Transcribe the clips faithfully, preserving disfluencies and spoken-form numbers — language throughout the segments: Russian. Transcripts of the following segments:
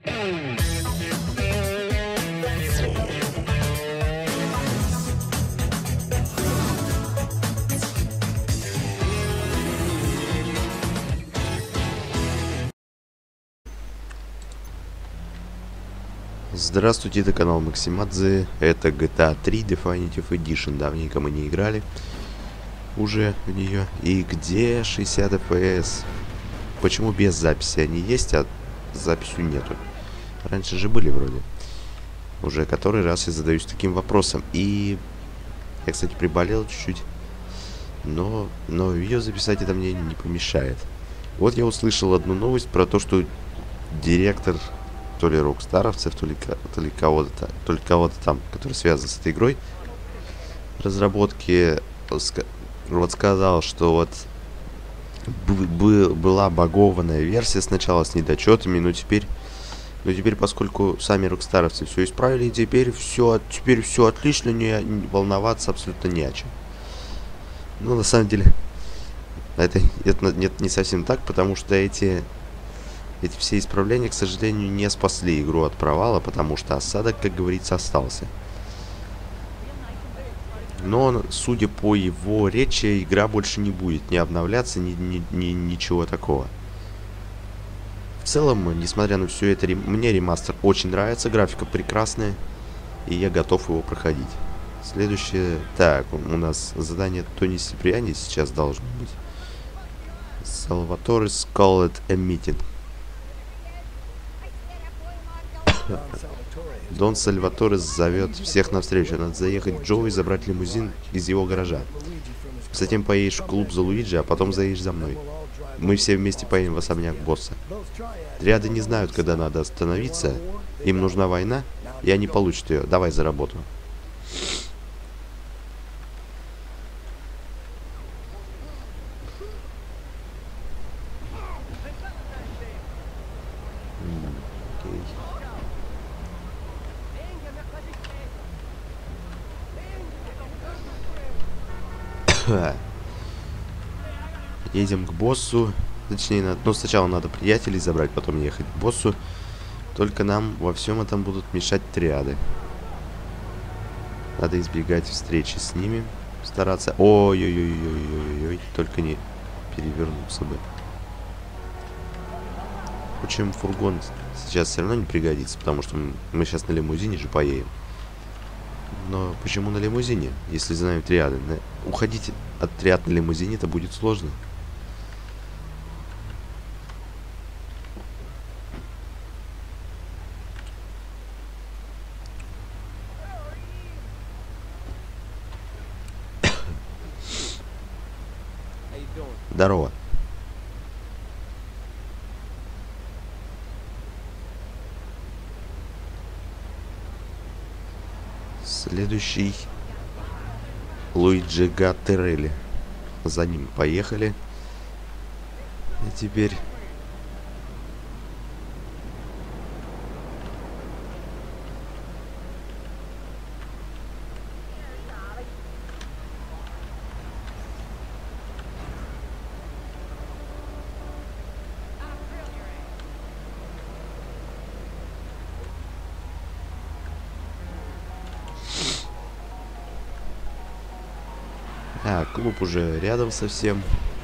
Здравствуйте, это канал Максимадзе, это джи ти эй три Definitive Edition, давненько мы не играли уже в нее. И где шестьдесят эф пи эс? Почему без записи они есть, а с записью нету? Раньше же были вроде. Уже который раз я задаюсь таким вопросом. И я, кстати, приболел чуть-чуть, но, но видео записать это мне не помешает. Вот я услышал одну новость про то, что директор то ли рокстаровцев, то ли, то ли кого-то то ли кого-то там, который связан с этой игрой, разработки, вот сказал, что вот была багованная версия сначала с недочетами, но теперь, но теперь, поскольку сами рокстаровцы все исправили, теперь все, теперь все отлично, не, не волноваться абсолютно не о чем. Ну, на самом деле, это, это нет, не совсем так, потому что эти Эти все исправления, к сожалению, не спасли игру от провала, потому что осадок, как говорится, остался. Но, судя по его речи, игра больше не будет ни обновляться, ни, ни, ни ничего такого. В целом, несмотря на все это, мне ремастер очень нравится, графика прекрасная, и я готов его проходить. Следующее... Так, у нас задание Тони Сиприани сейчас должно быть. Salvatore's called a meeting. Дон Сальваторе зовет всех навстречу. Надо заехать к Джо и забрать лимузин из его гаража. Затем поедешь в клуб за Луиджи, а потом заедешь за мной. Мы все вместе поедем в особняк босса. Триады не знают, когда надо остановиться. Им нужна война, и они получат ее. Давай за работу. Едем к боссу. Точнее, надо, ну, сначала надо приятелей забрать, потом ехать к боссу. Только нам во всем этом будут мешать триады. Надо избегать встречи с ними. Стараться... Ой-ой-ой-ой-ой-ой-ой. Только не перевернуться бы. Впрочем, фургон сейчас все равно не пригодится, потому что мы сейчас на лимузине же поедем. Но почему на лимузине, если знаем триады? Уходить от триад на лимузине это будет сложно. Здорово. Следующий Луиджи Гаттерелли. За ним поехали. И теперь... А, клуб уже рядом совсем.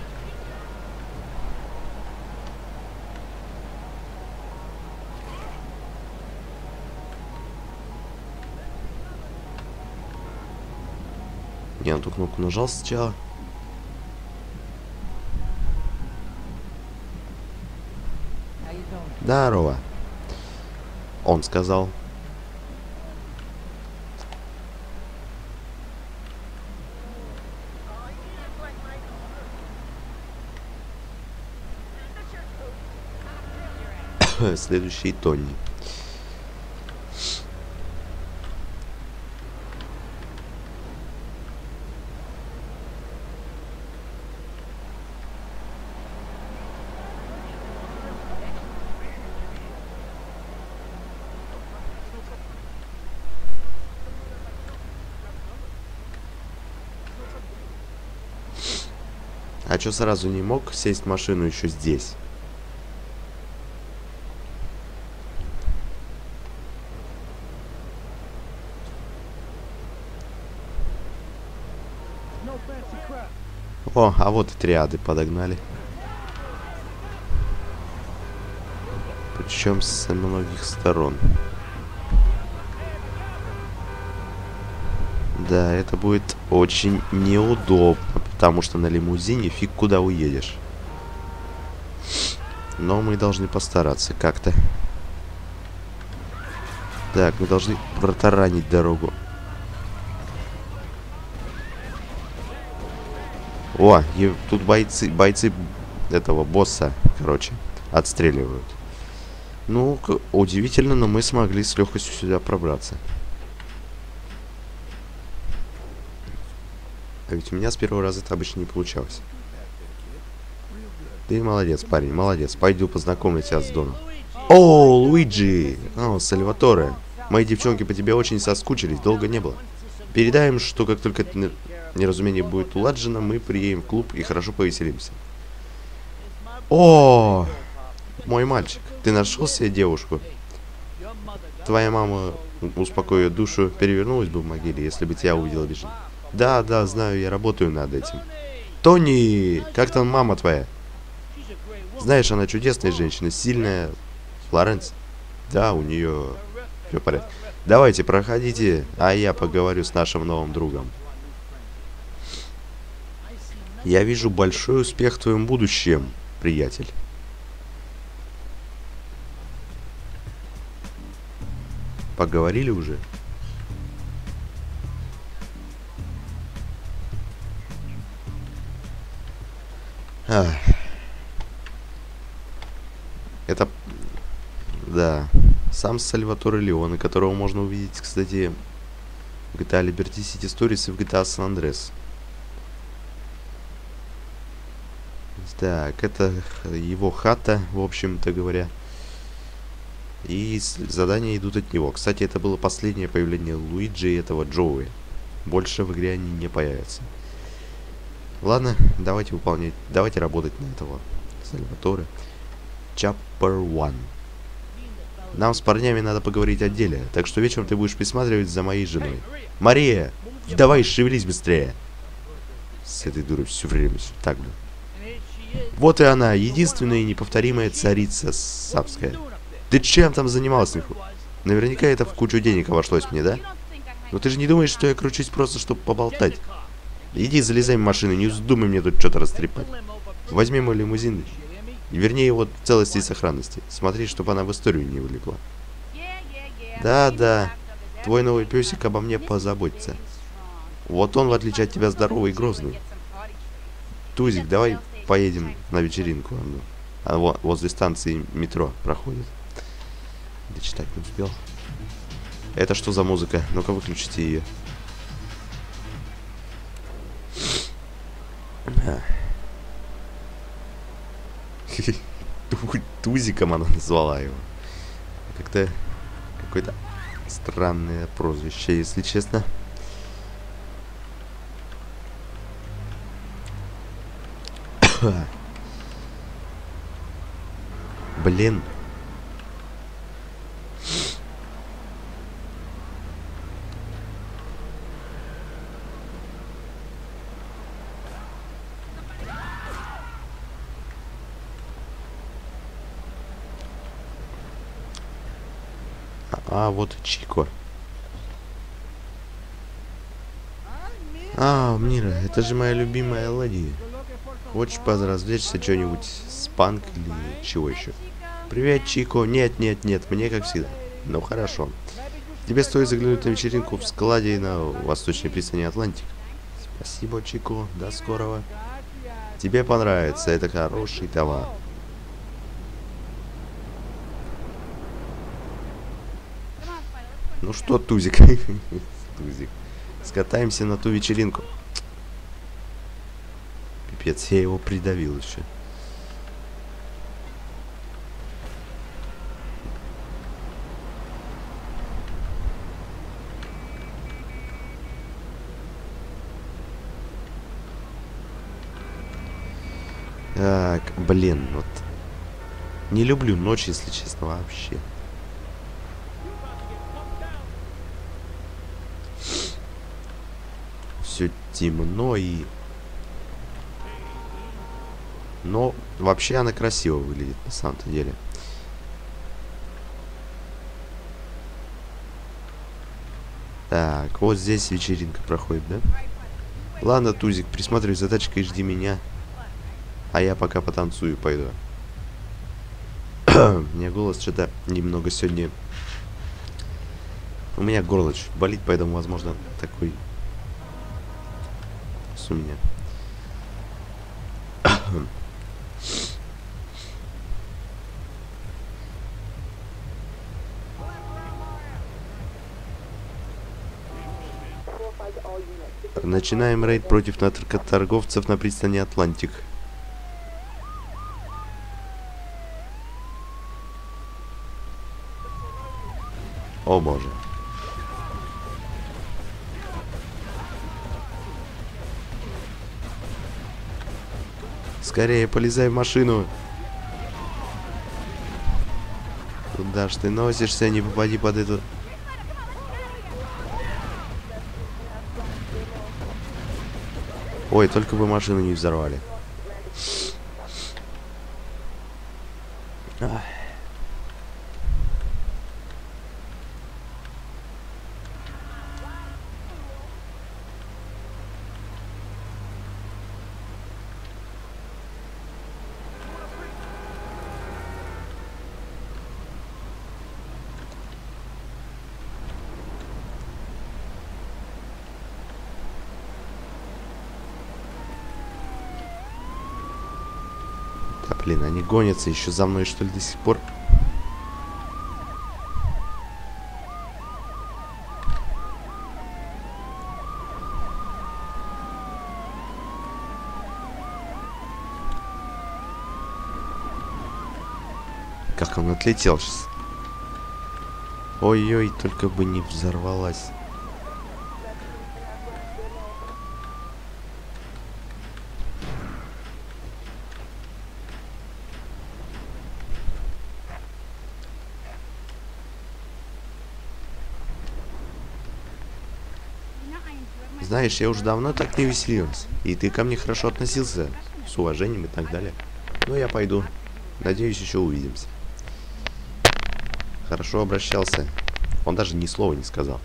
Я на ту кнопку нажал сначала. Здорово. Он сказал. Следующий Тони. А чё сразу не мог сесть в машину еще здесь? О, а вот и триады подогнали. Причем с многих сторон. Да, это будет очень неудобно, потому что на лимузине фиг куда уедешь. Но мы должны постараться как-то. Так, мы должны протаранить дорогу. О, и тут бойцы, бойцы этого босса, короче, отстреливают. Ну, удивительно, но мы смогли с легкостью сюда пробраться. А ведь у меня с первого раза это обычно не получалось. Ты молодец, парень, молодец. Пойду познакомлю тебя с Доном. О, Луиджи! О, Сальваторе. Мои девчонки по тебе очень соскучились, долго не было. Передай им, что как только это неразумение будет уладжено, мы приедем в клуб и хорошо повеселимся. О, мой мальчик, ты нашел себе девушку? Твоя мама, успокоив душу, перевернулась бы в могиле, если бы тебя увидела без жены. Да, да, знаю, я работаю над этим. Тони, как там мама твоя? Знаешь, она чудесная женщина, сильная. Флоренс? Да, у нее все в порядке. Давайте, проходите, а я поговорю с нашим новым другом. Я вижу большой успех в твоем будущем, приятель. Поговорили уже? Ах. Это, да, сам Сальваторе Леоне, которого можно увидеть, кстати, в джи ти эй Liberty City Stories и в джи ти эй San Andreas. Так, это его хата, в общем-то говоря. И задания идут от него. Кстати, это было последнее появление Луиджи и этого Джоуи. Больше в игре они не появятся. Ладно, давайте выполнять, давайте работать на этого Сальваторе. Chapter один. Нам с парнями надо поговорить о деле, так что вечером ты будешь присматривать за моей женой. Мария, давай шевелись быстрее. С этой дурой все время так, блин. Вот и она, единственная и неповторимая царица Сапская. Ты чем там занималась, Ниху? Наверняка это в кучу денег обошлось мне, да? Но ты же не думаешь, что я кручусь просто, чтобы поболтать? Иди, залезай в машину, не вздумай мне тут что-то растрепать. Возьми мой лимузин. Вернее, его в целости и сохранности. Смотри, чтобы она в историю не вылегла. Да-да, твой новый песик обо мне позаботится. Вот он, в отличие от тебя, здоровый и грозный. Тузик, давай поедем на вечеринку. А вот возле станции метро проходит. Дочитать не успел. Это что за музыка? Ну-ка, выключите ее. Тузиком она назвала его. Как-то какое-то странное прозвище, если честно. Блин. А, вот и Чико. А, Мира, это же моя любимая леди. Хочешь поразвлечься, что-нибудь спанк или чего еще? Привет, Чико. Нет, нет, нет, мне как всегда. Ну хорошо. Тебе стоит заглянуть на вечеринку в складе на восточной пристани Атлантик. Спасибо, Чико. До скорого. Тебе понравится, это хороший товар. Ну что, Тузик? Тузик. Скатаемся на ту вечеринку. Пипец, я его придавил еще. Так, блин, вот. Не люблю ночь, если честно, вообще. Все темно и Но вообще она красиво выглядит на самом-то деле. Так, вот здесь вечеринка проходит, да? Ладно, Тузик, присматривай за тачкой и жди меня. А я пока потанцую пойду. У меня голос что-то немного сегодня... У меня горло чуть болит, поэтому, возможно, такой... у меня. Начинаем рейд против наркоторговцев на пристани Атлантик. О боже. Скорее, полезай в машину. Куда ж ты носишься, не попади под эту... Ой, только бы машину не взорвали. Ах. Да блин, они гонятся еще за мной, что ли, до сих пор? Как он отлетел сейчас. Ой-ой, только бы не взорвалась. Знаешь, я уже давно так не веселился. И ты ко мне хорошо относился, с уважением и так далее. Ну, я пойду. Надеюсь, еще увидимся. Хорошо обращался. Он даже ни слова не сказал.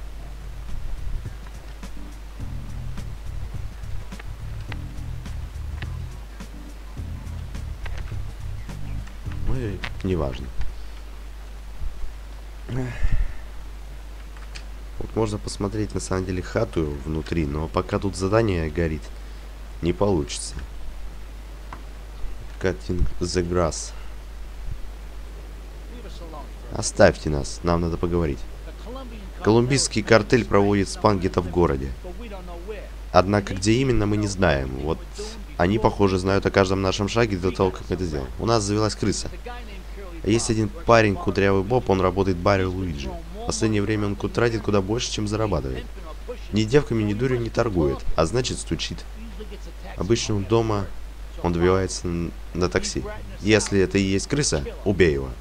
Ну и неважно. Вот можно посмотреть на самом деле хату внутри, но пока тут задание горит, не получится. Cutting the grass. Оставьте нас, нам надо поговорить. Колумбийский картель проводит спан где-то в городе. Однако где именно, мы не знаем. Вот они, похоже, знают о каждом нашем шаге до того, как мы это сделаем. У нас завелась крыса. Есть один парень, кудрявый Боб, он работает в баре Луиджи. В последнее время он тратит куда больше, чем зарабатывает. Ни девками, ни дурью не торгует, а значит стучит. Обычно он дома, он добивается на такси. Если это и есть крыса, убей его.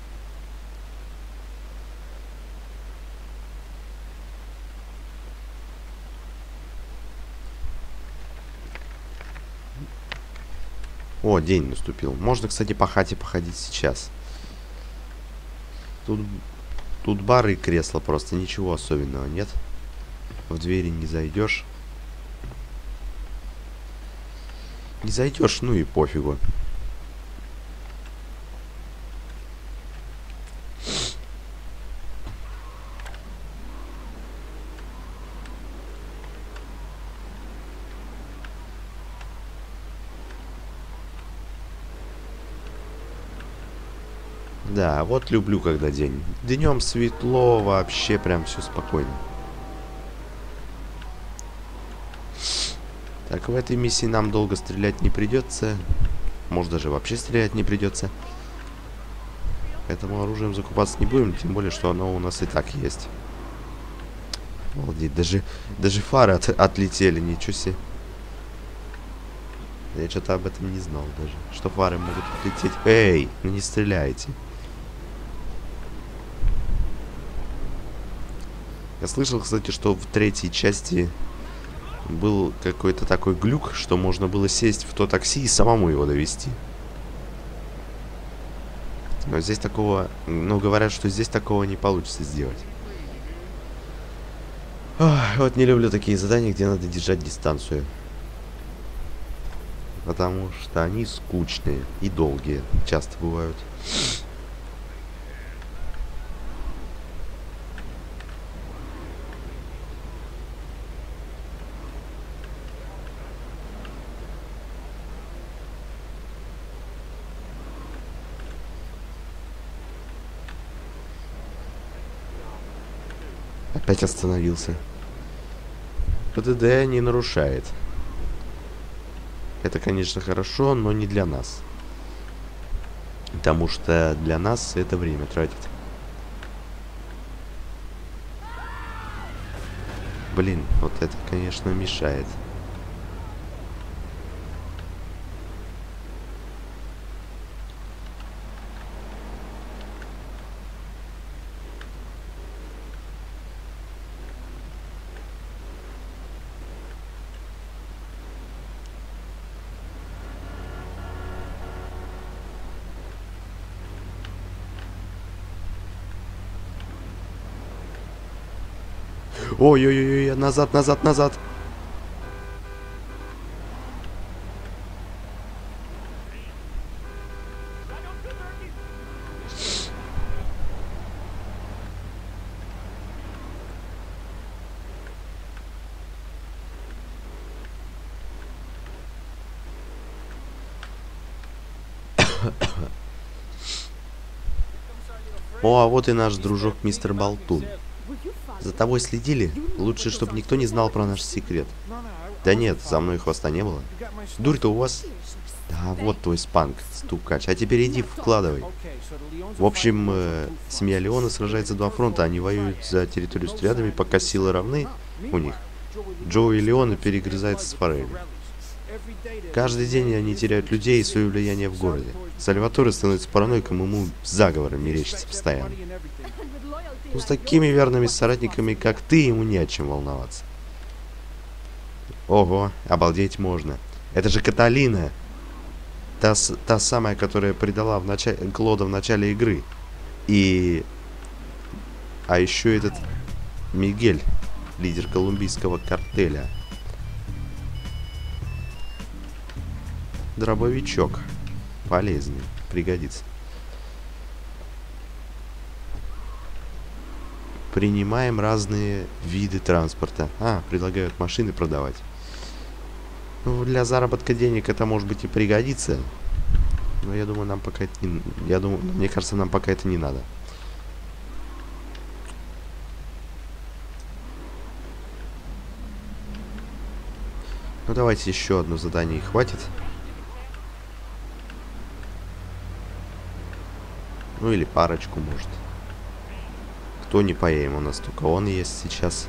О, день наступил. Можно, кстати, по хате походить сейчас. Тут, тут бары и кресла, просто ничего особенного нет. В двери не зайдешь. Не зайдешь, ну и пофигу. Да, вот люблю, когда день. Днем светло, вообще прям все спокойно. Так, в этой миссии нам долго стрелять не придется. Может, даже вообще стрелять не придется. Поэтому оружием закупаться не будем, тем более, что оно у нас и так есть. Обалдеть, даже, даже фары от, отлетели, ничего себе. Я что-то об этом не знал даже, что фары могут отлететь. Эй, ну не стреляйте. Я слышал, кстати, что в третьей части был какой-то такой глюк, что можно было сесть в то такси и самому его довести. Но здесь такого... Ну, говорят, что здесь такого не получится сделать. Ох, вот не люблю такие задания, где надо держать дистанцию. Потому что они скучные и долгие. Часто бывают. Опять остановился. ПДД не нарушает. Это, конечно, хорошо, но не для нас. Потому что для нас это время тратит. Блин, вот это, конечно, мешает. Ой-ой-ой, назад, назад, назад. О, а вот и наш дружок мистер Болтун. За тобой следили? Лучше, чтобы никто не знал про наш секрет. Да нет, за мной хвоста не было. Дурь-то у вас... Да, вот твой спанк, стукач. А теперь иди, вкладывай. В общем, э, семья Леона сражается два фронта. Они воюют за территорию с триадами, пока силы равны у них. Джоуи и Леона перегрызаются с форелями. Каждый день они теряют людей и свое влияние в городе. Сальваторе становится параноиком, ему заговоры мерещатся постоянно. Ну, с такими верными соратниками, как ты, ему не о чем волноваться. Ого, обалдеть можно. Это же Каталина. Та, та самая, которая предала в начале, Клода в начале игры. И... А еще этот Мигель, лидер колумбийского картеля. Дробовичок. Полезный. Пригодится. Принимаем разные виды транспорта. А, предлагают машины продавать. Ну, для заработка денег это может быть и пригодится. Но я думаю, нам пока это не... Я думаю, мне кажется, нам пока это не надо. Ну, давайте еще одно задание и хватит. Ну, или парочку, может. Кто не поем, у нас только он есть сейчас.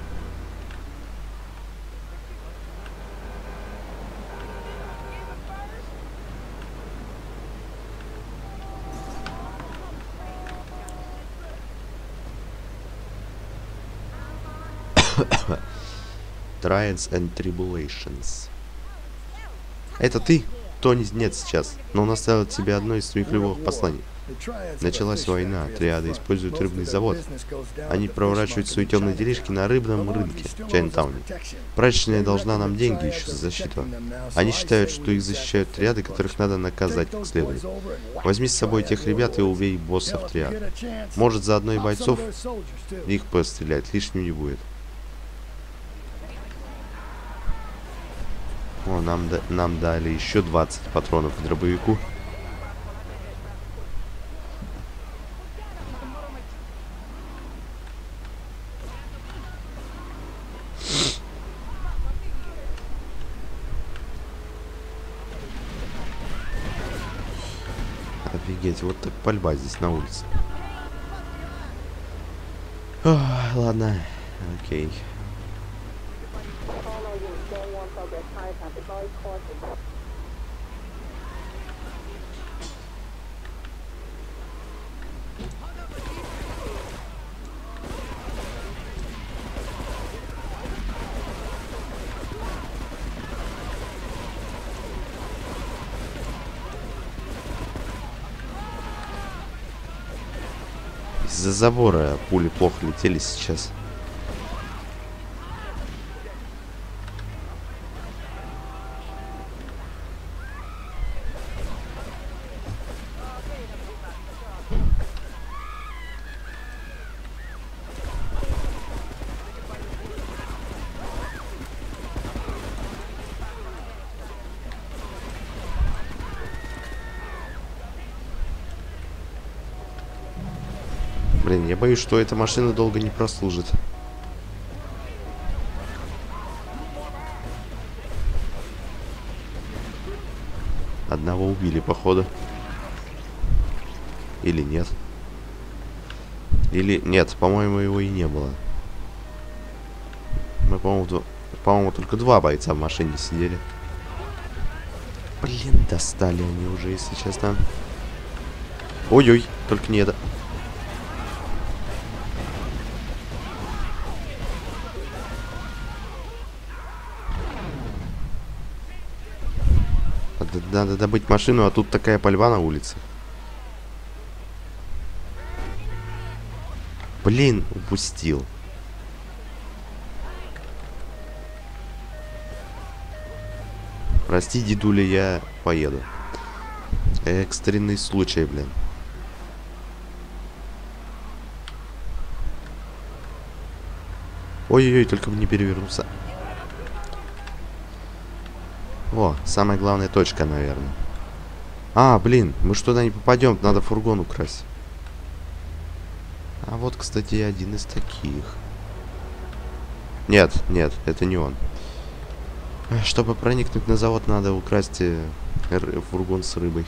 Trials and Tribulations. Это ты? Тони нет сейчас, но он оставил тебе одно из своих любых посланий. Началась война, триады используют рыбный завод. Они проворачивают свои темные делишки на рыбном рынке в Чайнтауне. Прачечная должна нам деньги еще за защиту. Они считают, что их защищают триады, которых надо наказать как следует. Возьми с собой тех ребят и убей боссов триад. Может, заодно и бойцов их пострелять, лишним не будет. О, нам, да, нам дали еще двадцать патронов к дробовику. Офигеть, вот так пальба здесь на улице. Ох, ладно, окей. из-за забора пули плохо летели сейчас. Блин, я боюсь, что эта машина долго не прослужит. Одного убили, походу. Или нет? Или нет, по-моему, его и не было. Мы, по-моему, по-моему, только два бойца в машине сидели. Блин, достали они уже, если честно. Ой-ой, только не это. Надо добыть машину, а тут такая пальба на улице. Блин, упустил. Прости, дедуля, я поеду. Экстренный случай, блин. Ой-ой-ой, только бы не перевернулся. О, самая главная точка, наверное. А, блин, мы что туда не попадем, надо фургон украсть. А вот, кстати, один из таких. Нет, нет, это не он. Чтобы проникнуть на завод, надо украсть э, фургон с рыбой.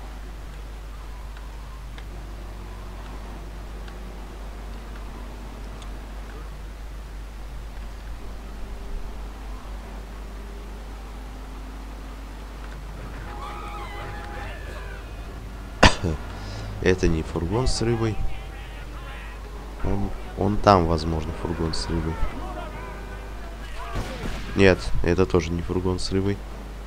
Это не фургон с рыбой. Он, он там, возможно, фургон с рыбой. Нет, это тоже не фургон с рыбой.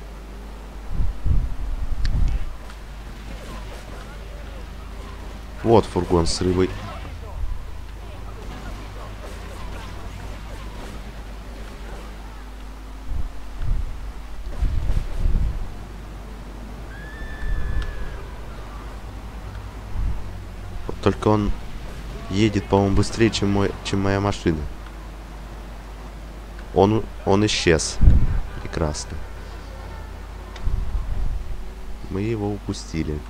Вот фургон с рыбой. Только он едет, по-моему, быстрее, чем, мой, чем моя машина. Он, он исчез. Прекрасно. Мы его упустили.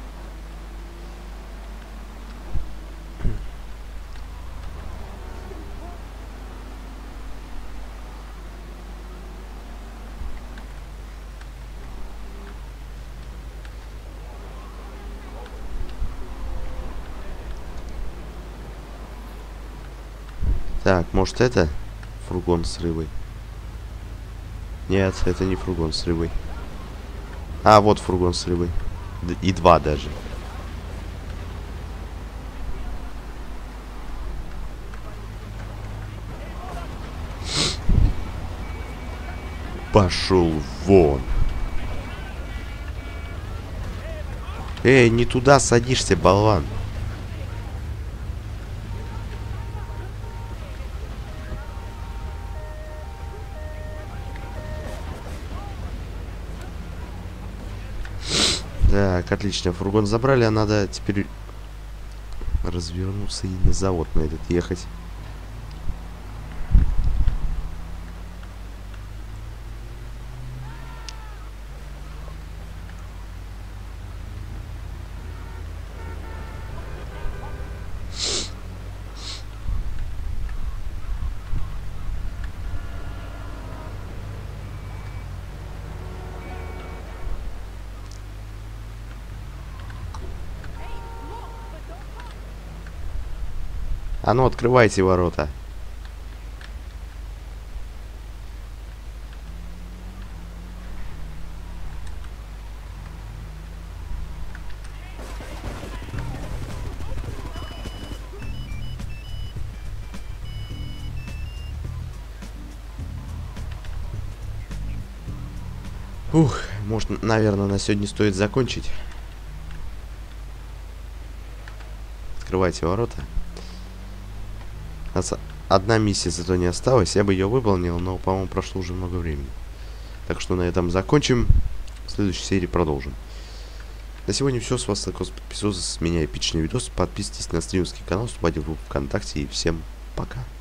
Так, может это фургон с рыбой? Нет, это не фургон с рыбой. А, вот фургон с рыбой. Д- и два даже. Пошел вон. Эй, не туда садишься, болван. Так, отлично. Фургон забрали, а надо теперь развернуться и на завод на этот ехать. А ну, открывайте ворота. Ух, может, наверное, на сегодня стоит закончить. Открывайте ворота. нас одна миссия зато не осталась. Я бы ее выполнил, но, по-моему, прошло уже много времени. Так что на этом закончим. В следующей серии продолжим. На сегодня все. С вас такой эпизод. С меня эпичный видос. Подписывайтесь на стримерский канал, вступайте в группу ВКонтакте. И всем пока.